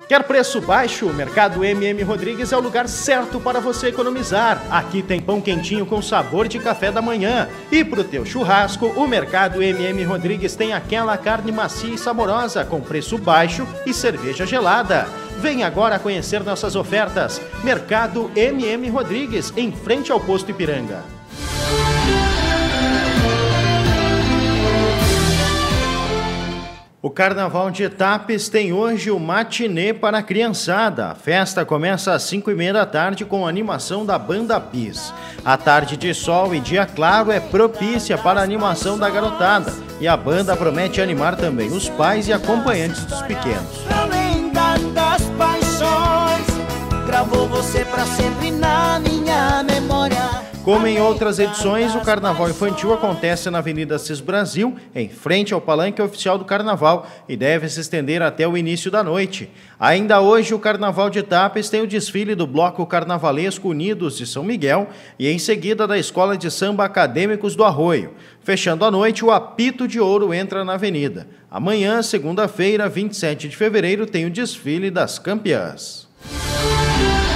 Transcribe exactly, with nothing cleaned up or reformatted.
Quer preço baixo? O Mercado M M Rodrigues é o lugar certo para você economizar. Aqui tem pão quentinho com sabor de café da manhã. E pro teu churrasco, o Mercado M M Rodrigues tem aquela carne macia e saborosa, com preço baixo e cerveja gelada. Vem agora conhecer nossas ofertas. Mercado M M Rodrigues, em frente ao posto Ipiranga. O Carnaval de Tapes tem hoje o matinê para a criançada. A festa começa às cinco e meia da tarde com a animação da Banda Bis. A tarde de sol e dia claro é propícia para a animação da garotada. E a banda promete animar também os pais e acompanhantes dos pequenos. Das paixões, gravou você pra sempre na minha memória. Como em outras edições, o Carnaval Infantil acontece na Avenida Cis Brasil, em frente ao Palanque Oficial do Carnaval, e deve se estender até o início da noite. Ainda hoje, o Carnaval de Tapes tem o desfile do Bloco Carnavalesco Unidos de São Miguel e em seguida da Escola de Samba Acadêmicos do Arroio. Fechando a noite, o Apito de Ouro entra na avenida. Amanhã, segunda-feira, vinte e sete de fevereiro, tem o desfile das campeãs.